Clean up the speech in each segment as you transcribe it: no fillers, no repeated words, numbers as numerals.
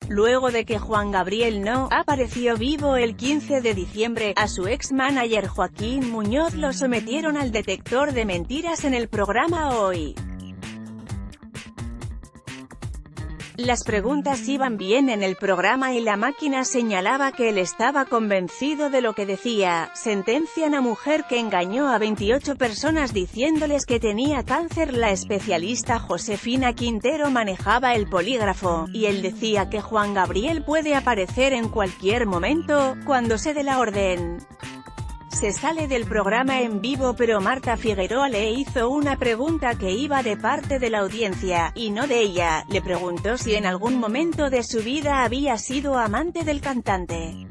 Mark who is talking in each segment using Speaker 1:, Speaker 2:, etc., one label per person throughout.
Speaker 1: Luego de que Juan Gabriel no apareció vivo el 15 de diciembre, a su ex-manager Joaquín Muñoz lo sometieron al detector de mentiras en el programa Hoy. Las preguntas iban bien en el programa y la máquina señalaba que él estaba convencido de lo que decía. Sentencian a mujer que engañó a 28 personas diciéndoles que tenía cáncer. La especialista Josefina Quintero manejaba el polígrafo, y él decía que Juan Gabriel puede aparecer en cualquier momento, cuando se dé la orden. Se sale del programa en vivo, pero Marta Figueroa le hizo una pregunta que iba de parte de la audiencia, y no de ella. Le preguntó si en algún momento de su vida había sido amante del cantante.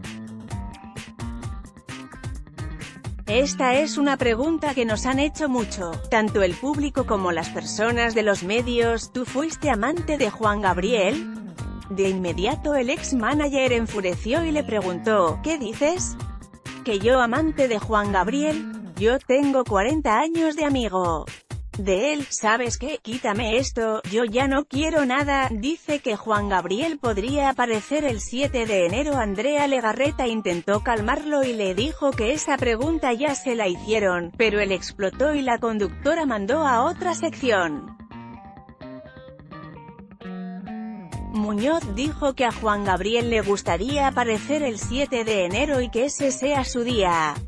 Speaker 1: Esta es una pregunta que nos han hecho mucho, tanto el público como las personas de los medios. ¿Tú fuiste amante de Juan Gabriel? De inmediato el ex-manager enfureció y le preguntó, ¿qué dices? ¿Que yo amante de Juan Gabriel? Yo tengo 40 años de amigo de él. ¿Sabes qué? Quítame esto, yo ya no quiero nada. Dice que Juan Gabriel podría aparecer el 7 de enero. Andrea Legarreta intentó calmarlo y le dijo que esa pregunta ya se la hicieron, pero él explotó y la conductora mandó a otra sección. Muñoz dijo que a Juan Gabriel le gustaría aparecer el 7 de enero y que ese sea su día.